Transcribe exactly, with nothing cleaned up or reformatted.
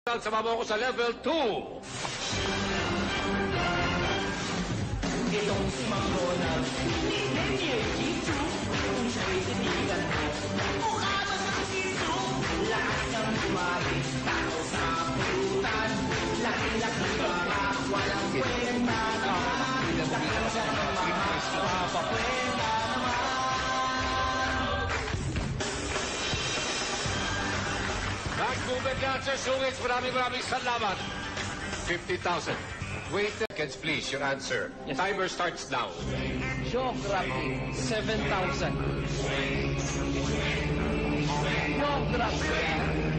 Sama mo ko sa level two. Itong si McDonald, nickname niya Jitsu. Kung siya'y titigan mo, mukha ba siyang sisu? Lakas ng kumari, tao sa pulutan. Laki-laki para walang kwenta naman. Laki-laki siya ng mga papakwenta naman. Nag-movement yan, Sir Sungits. Maraming maraming salamat. fifty thousand. Wait seconds, please. Your answer. Yes. Timer starts now. Geography, seven thousand. Geography.